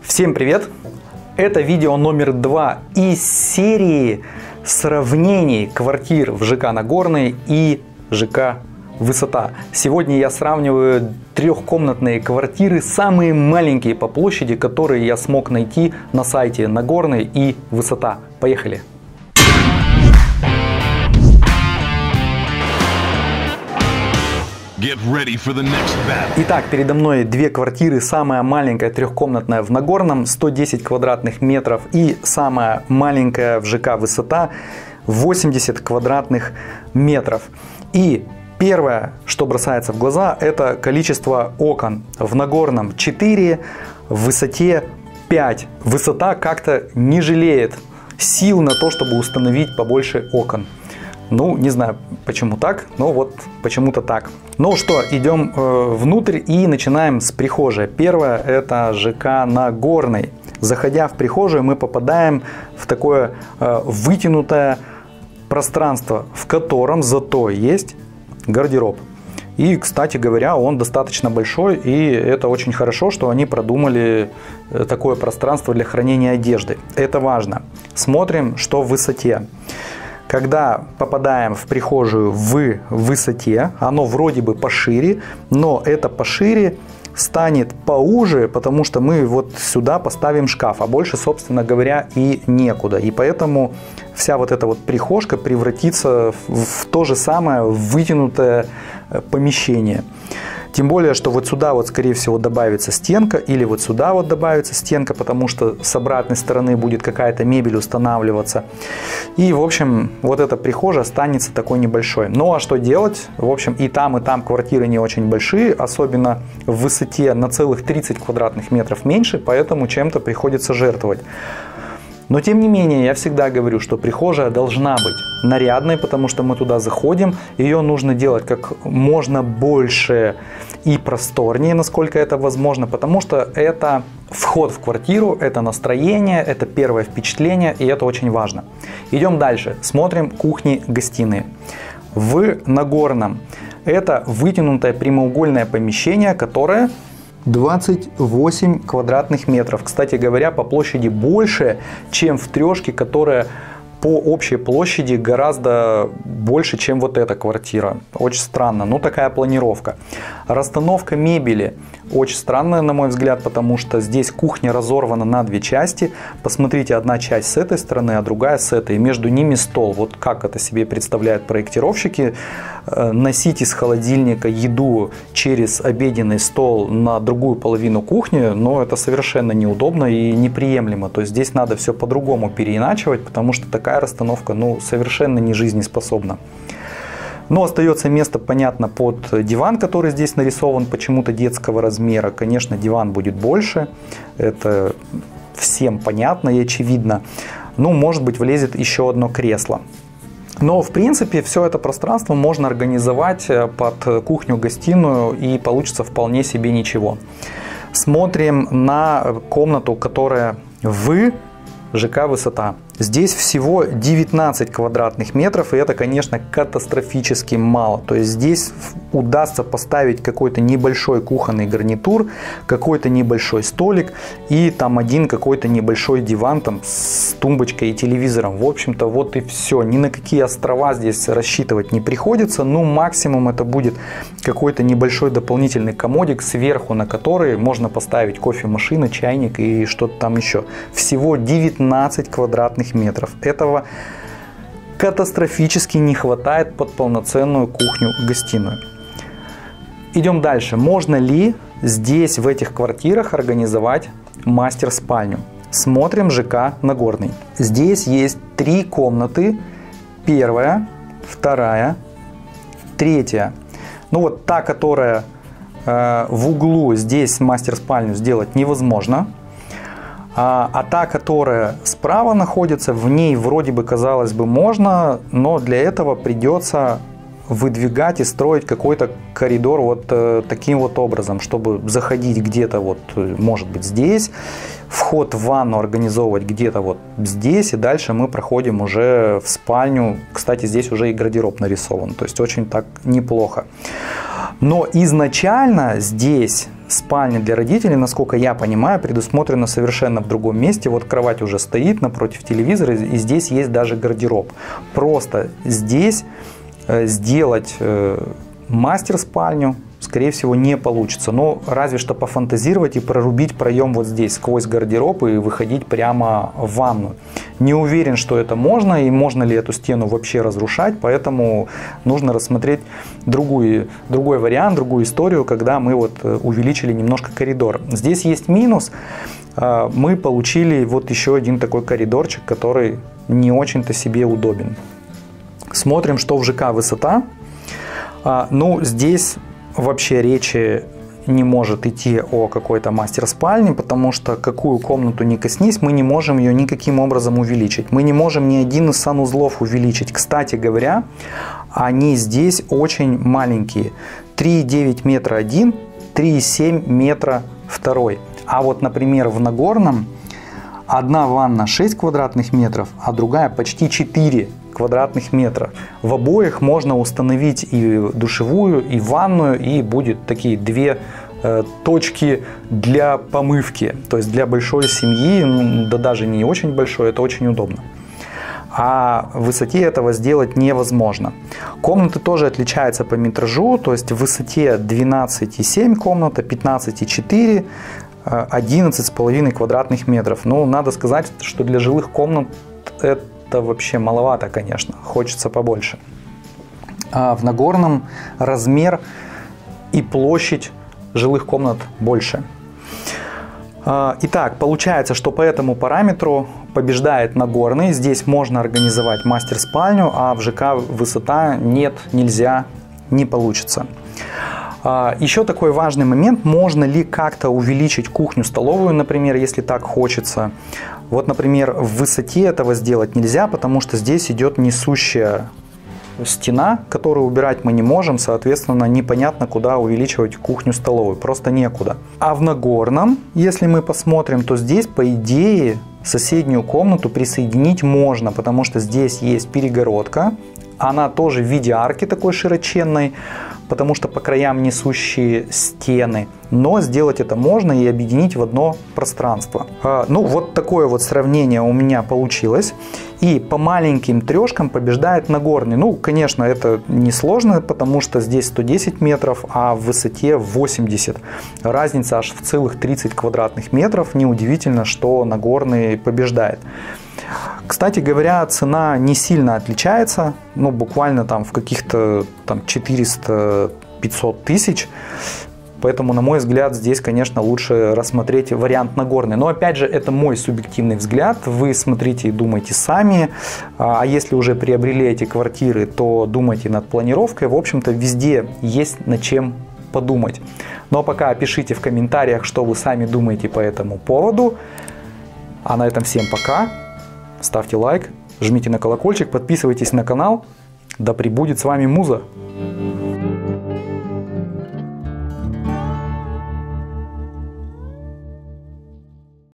Всем привет! Это видео номер 2 из серии сравнений квартир в ЖК Нагорный и ЖК Высота. Сегодня я сравниваю трехкомнатные квартиры, самые маленькие по площади, которые я смог найти на сайте Нагорный и Высота. Поехали! Итак, передо мной две квартиры. Самая маленькая трехкомнатная в Нагорном 110 квадратных метров и самая маленькая в ЖК Высота 80 квадратных метров. И первое, что бросается в глаза, это количество окон. В Нагорном 4, в Высоте 5. Высота как-то не жалеет сил на то, чтобы установить побольше окон. Ну, не знаю, почему так, но вот почему-то так. Ну что, идем внутрь и начинаем с прихожей. Первое – это ЖК Нагорный. Заходя в прихожую, мы попадаем в такое вытянутое пространство, в котором зато есть гардероб. И, кстати говоря, он достаточно большой, и это очень хорошо, что они продумали такое пространство для хранения одежды. Это важно. Смотрим, что в Высоте. Когда попадаем в прихожую в Высоте, оно вроде бы пошире, но это пошире станет поуже, потому что мы вот сюда поставим шкаф, а больше, собственно говоря, и некуда. И поэтому вся вот эта вот прихожка превратится в то же самое вытянутое помещение. Тем более, что вот сюда вот, скорее всего, добавится стенка, или вот сюда вот добавится стенка, потому что с обратной стороны будет какая-то мебель устанавливаться. И, в общем, вот эта прихожая останется такой небольшой. Ну, а что делать? В общем, и там квартиры не очень большие, особенно в Высоте на целых 30 квадратных метров меньше, поэтому чем-то приходится жертвовать. Но тем не менее, я всегда говорю, что прихожая должна быть нарядной, потому что мы туда заходим, ее нужно делать как можно больше и просторнее, насколько это возможно, потому что это вход в квартиру, это настроение, это первое впечатление, и это очень важно. Идем дальше, смотрим кухни-гостиные. В Нагорном это вытянутое прямоугольное помещение, которое 28 квадратных метров. Кстати говоря, по площади больше, чем в трешке, которая по общей площади гораздо больше, чем вот эта квартира. Очень странно, но такая планировка. Расстановка мебели очень странная, на мой взгляд, потому что здесь кухня разорвана на две части. Посмотрите, одна часть с этой стороны, а другая с этой. Между ними стол. Вот как это себе представляют проектировщики. Носить из холодильника еду через обеденный стол на другую половину кухни, но это совершенно неудобно и неприемлемо. То есть здесь надо все по-другому переиначивать, потому что такая расстановка, ну, совершенно не жизнеспособна. Но остается место, понятно, под диван, который здесь нарисован почему-то детского размера. Конечно, диван будет больше, это всем понятно и очевидно. Ну, может быть, влезет еще одно кресло. Но, в принципе, все это пространство можно организовать под кухню-гостиную, и получится вполне себе ничего. Смотрим на комнату, которая в ЖК Высота. Здесь всего 19 квадратных метров, и это, конечно, катастрофически мало. То есть здесь удастся поставить какой-то небольшой кухонный гарнитур, какой-то небольшой столик и там один какой-то небольшой диван там с тумбочкой и телевизором. В общем-то, вот и все. Ни на какие острова здесь рассчитывать не приходится. Ну, максимум это будет какой-то небольшой дополнительный комодик сверху, на который можно поставить кофемашину, чайник и что-то там еще. Всего 19 квадратных метров. Этого катастрофически не хватает под полноценную кухню-гостиную. Идем дальше. Можно ли здесь, в этих квартирах, организовать мастер-спальню? Смотрим ЖК Нагорный. Здесь есть 3 комнаты. Первая, вторая, третья. Ну вот та, которая в углу, здесь мастер-спальню сделать невозможно. А та, которая справа находится, в ней вроде бы, казалось бы, можно, но для этого придется выдвигать и строить какой-то коридор вот таким вот образом, чтобы заходить где-то вот, может быть, здесь, вход в ванну организовывать где-то вот здесь, и дальше мы проходим уже в спальню. Кстати, здесь уже и гардероб нарисован, то есть очень так неплохо. Но изначально здесь спальня для родителей, насколько я понимаю, предусмотрена совершенно в другом месте. Вот кровать уже стоит напротив телевизора, и здесь есть даже гардероб. Просто здесь сделать мастер-спальню, скорее всего, не получится. Но разве что пофантазировать и прорубить проем вот здесь, сквозь гардероб, и выходить прямо в ванну. Не уверен, что это можно, и можно ли эту стену вообще разрушать, поэтому нужно рассмотреть другой вариант, другую историю, когда мы вот увеличили немножко коридор. Здесь есть минус. Мы получили вот еще один такой коридорчик, который не очень-то себе удобен. Смотрим, что в ЖК высота. Ну, здесь вообще речи не может идти о какой-то мастер-спальне, потому что какую комнату ни коснись, мы не можем ее никаким образом увеличить. Мы не можем ни один из санузлов увеличить. Кстати говоря, они здесь очень маленькие. 3,9 метра один, 3,7 метра второй. А вот, например, в Нагорном одна ванна 6 квадратных метров, а другая почти 4 квадратных метра. В обоих можно установить и душевую, и ванную, и будет такие две точки для помывки. То есть для большой семьи, да даже не очень большой, это очень удобно. А в высоте этого сделать невозможно. Комнаты тоже отличаются по метражу, то есть в высоте 12,7 комната, 15,4, 11,5 квадратных метров. Ну, надо сказать, что для жилых комнат это вообще маловато, конечно, хочется побольше. А в Нагорном размер и площадь жилых комнат больше. Итак, получается, что по этому параметру побеждает Нагорный. Здесь можно организовать мастер-спальню, а в ЖК высота нет, нельзя, не получится. Еще такой важный момент, можно ли как-то увеличить кухню-столовую, например, если так хочется. Вот, например, в высоте этого сделать нельзя, потому что здесь идет несущая стена, которую убирать мы не можем, соответственно, непонятно, куда увеличивать кухню-столовую, просто некуда. А в Нагорном, если мы посмотрим, то здесь, по идее, соседнюю комнату присоединить можно, потому что здесь есть перегородка, она тоже в виде арки такой широченной, потому что по краям несущие стены. Но сделать это можно и объединить в одно пространство. Ну, вот такое вот сравнение у меня получилось. И по маленьким трешкам побеждает Нагорный. Ну, конечно, это несложно, потому что здесь 110 метров, а в высоте 80. Разница аж в целых 30 квадратных метров. Неудивительно, что Нагорный побеждает. Кстати говоря, цена не сильно отличается, ну, буквально там в каких-то там 400-500 тысяч. Поэтому, на мой взгляд, здесь, конечно, лучше рассмотреть вариант Нагорный. Но, опять же, это мой субъективный взгляд. Вы смотрите и думайте сами. А если уже приобрели эти квартиры, то думайте над планировкой. В общем-то, везде есть над чем подумать. Но пока пишите в комментариях, что вы сами думаете по этому поводу. А на этом всем пока. Ставьте лайк, жмите на колокольчик, подписывайтесь на канал. Да пребудет с вами Муза!